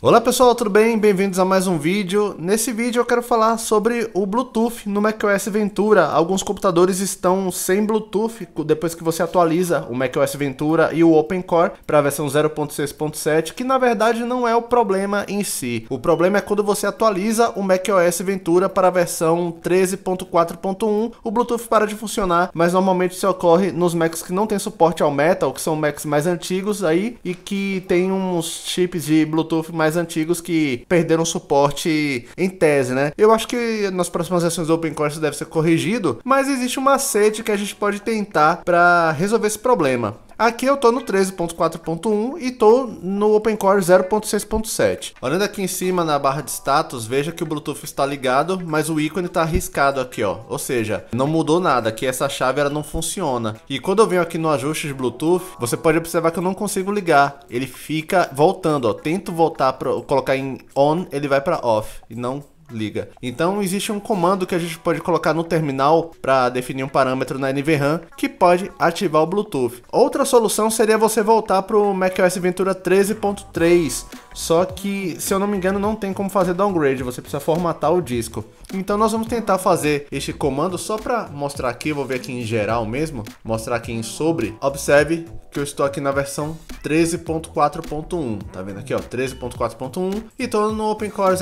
Olá pessoal, tudo bem? Bem-vindos a mais um vídeo. Nesse vídeo eu quero falar sobre o Bluetooth no macOS Ventura. Alguns computadores estão sem Bluetooth depois que você atualiza o macOS Ventura e o OpenCore para a versão 0.6.7, que na verdade não é o problema em si. O problema é quando você atualiza o macOS Ventura para a versão 13.4.1, o Bluetooth para de funcionar, mas normalmente isso ocorre nos Macs que não tem suporte ao Metal, que são Macs mais antigos aí e que tem uns chips de Bluetooth mais antigos que perderam suporte em tese, né? Eu acho que nas próximas versões do OpenCore isso deve ser corrigido, mas existe um macete que a gente pode tentar para resolver esse problema. Aqui eu tô no 13.4.1 e tô no OpenCore 0.6.7. Olhando aqui em cima na barra de status, veja que o Bluetooth está ligado, mas o ícone está riscado aqui, ó. Ou seja, não mudou nada, aqui essa chave ela não funciona. E quando eu venho aqui no ajuste de Bluetooth, você pode observar que eu não consigo ligar. Ele fica voltando, ó. Tento voltar para colocar em on, ele vai para off e não liga. Então existe um comando que a gente pode colocar no terminal para definir um parâmetro na NVRAM que pode ativar o Bluetooth. Outra solução seria você voltar para o macOS Ventura 13.3, só que, se eu não me engano, não tem como fazer downgrade, você precisa formatar o disco. Então nós vamos tentar fazer este comando só para mostrar aqui, vou ver aqui em geral mesmo, mostrar aqui em sobre. Observe que eu estou aqui na versão 13.4.1, tá vendo aqui, ó, 13.4.1 e estou no OpenCore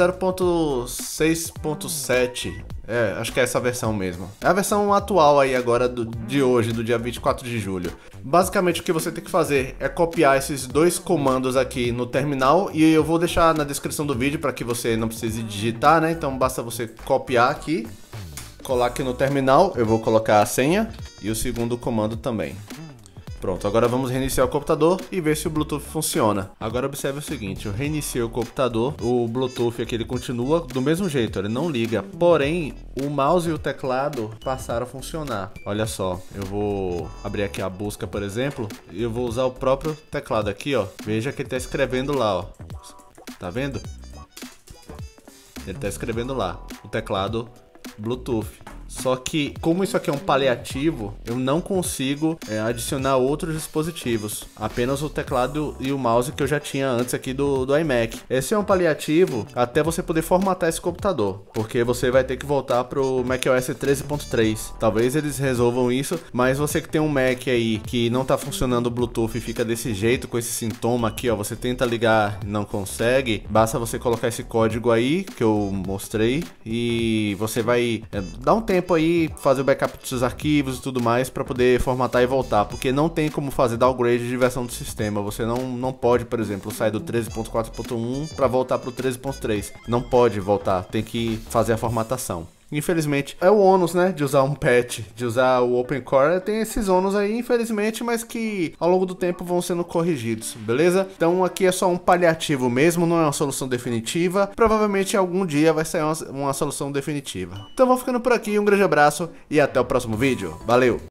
0.6.7. Acho que é essa versão mesmo. É a versão atual aí agora de hoje, do dia 24 de julho. Basicamente o que você tem que fazer é copiar esses dois comandos aqui no terminal e eu vou deixar na descrição do vídeo para que você não precise digitar, né? Então basta você copiar aqui, colar aqui no terminal, eu vou colocar a senha e o segundo comando também. Pronto, agora vamos reiniciar o computador e ver se o Bluetooth funciona. Agora observe o seguinte, eu reiniciei o computador, o Bluetooth aqui ele continua do mesmo jeito, ele não liga, porém o mouse e o teclado passaram a funcionar. Olha só, eu vou abrir aqui a busca, por exemplo, e eu vou usar o próprio teclado aqui, ó. Veja que ele está escrevendo lá, ó. Tá vendo? Ele está escrevendo lá, o teclado Bluetooth. Só que, como isso aqui é um paliativo, eu não consigo adicionar outros dispositivos. Apenas o teclado e o mouse que eu já tinha antes aqui do iMac. Esse é um paliativo até você poder formatar esse computador, porque você vai ter que voltar pro macOS 13.3. Talvez eles resolvam isso, mas você que tem um Mac aí que não tá funcionando o Bluetooth e fica desse jeito, com esse sintoma aqui, ó, você tenta ligar e não consegue, basta você colocar esse código aí que eu mostrei e você vai dar um tempo aí, fazer o backup dos seus arquivos e tudo mais para poder formatar e voltar, porque não tem como fazer downgrade de versão do sistema. Você não pode, por exemplo, sair do 13.4.1 para voltar para o 13.3. Não pode voltar, tem que fazer a formatação. Infelizmente, é o ônus, né, de usar um patch, de usar o OpenCore, tem esses ônus aí, infelizmente, mas que ao longo do tempo vão sendo corrigidos, beleza? Então aqui é só um paliativo mesmo, não é uma solução definitiva, provavelmente algum dia vai sair uma solução definitiva. Então vou ficando por aqui, um grande abraço e até o próximo vídeo, valeu!